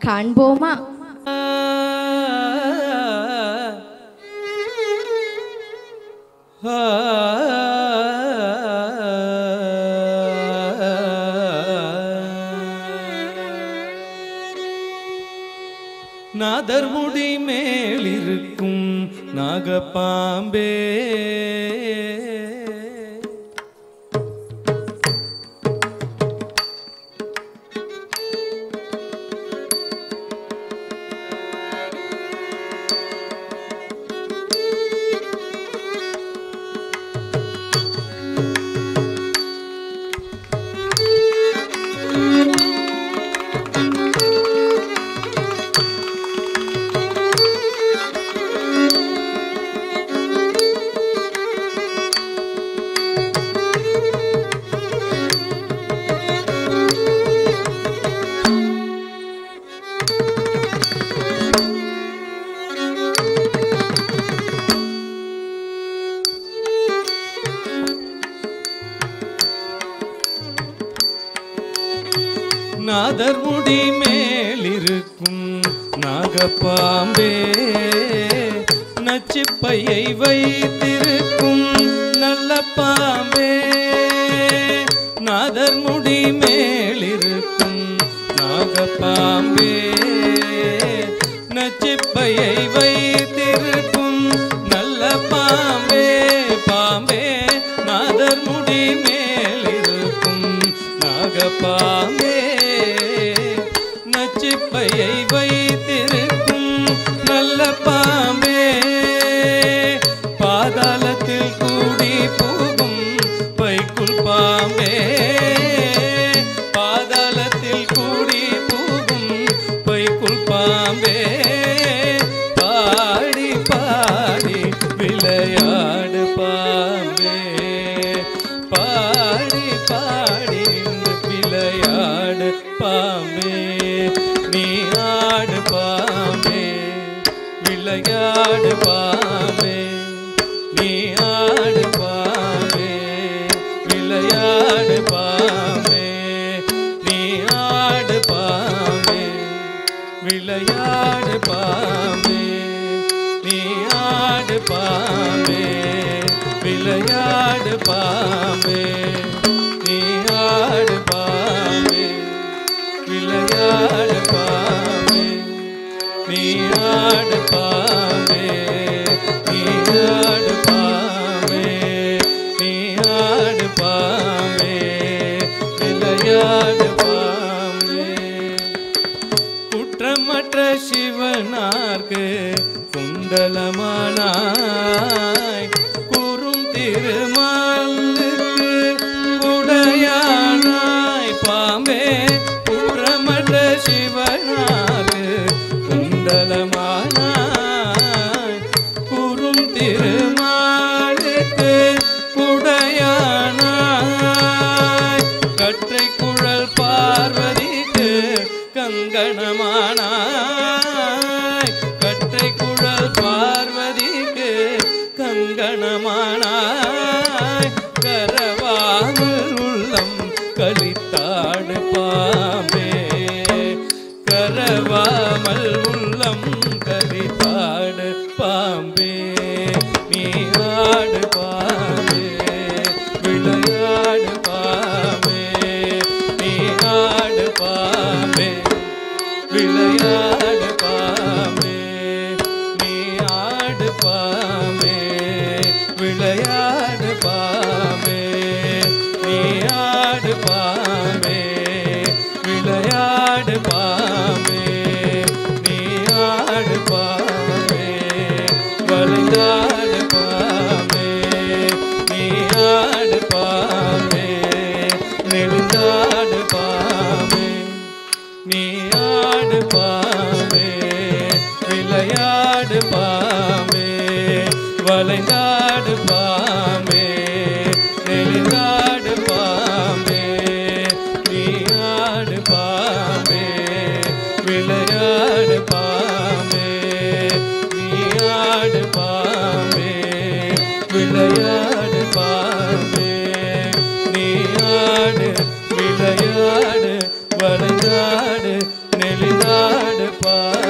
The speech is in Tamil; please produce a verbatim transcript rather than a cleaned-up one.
காண்போமா? நாதர் முடி மேலிருக்கும் நாகப்பாம்பே நாதர் முடி மேலிருக்கும் நாகப்பாம்பே நச்சிப்பையை வைத்திருக்கும் நல்ல பாம்பே நாதர் முடி மேலிருக்கும் நாகப்பாம்பே நச்சிப்பையை வைத்திருக்கும் நல்ல பாம்பே பாம்பே நாதர் முடி மேலிருக்கும் நாகப்பாம்பே நச்சிப்பையை வைத்திருக்கும் நல்ல பாம்பே பாதாளத்தில் கூடி போகும் பைக்குள் பாம்பே பாதாளத்தில் கூடி போகும் பைக்குள் பாம்பே பாடி பாடி விளையாடு பாம்பே பாடி பாடி விளையாடு பாம்பே நீ ஆடு பாம்பே விளையாடு பாம்பே நீ ஆடு பாம்பே விளையாடு பாம்பே நீ ஆடு பாம்பே விளையாடு பாம்பே நீ ஆடு பாம்பே விளையாடு பாம்பே நீ ஆடு பாம்பே விளையாடு பாம்பே நீ ஆடு பாம்பே நீ ஆடு பாம்பே நீ ஆடு பாம்பே விளையாடு பாம்பே குற்றமற்ற சிவனார்க்கு குண்டலமானாய் கூறும் திருமாலுக்கு குடையானாய் பாம்பே குற்றமற்ற சிவனார்க்கு குண்டலமானாய் கூறும் திருமாலுக்கு குடையானாய் கற்றை குழல் பார்வதிக்கு கங்கணமானாய் கற்றை குழல் பார்வதிக்கு கங்கணமானாய் கரவாமல் உள்ளம் கலித்தாடு பாம்பே கரவாமல் உள்ளம் கலித்தாடு பாம்பே நீ ஆடு பாம்பே விளையாடு பாம்பே நீ ஆடு பாம்பே விளையாடு பாம்பே நீ ஆடு பாம்பே விளையாடு பாம்பே நீ ஆடு பாம்பே விளையாடு பாம்பே நீ ஆடு பாம்பே விளையாடு பாம்பே நீ ஆடு பாம்பே நெடுந்தாடு பாம்பே நீ ஆடு பாம்பே விளையாடு பாம்பே வளைந்தாடு பாம்பே நெடுந்தாடு பாம்பே நீ ஆடு பாம்பே விளையாடு பாம்பே நீ ஆடு பாம்பே விளையாடு பாம்பே நீ ஆடு விளையாடு வளைந்தாடு நெளிதாடு ஆடு பாம்பே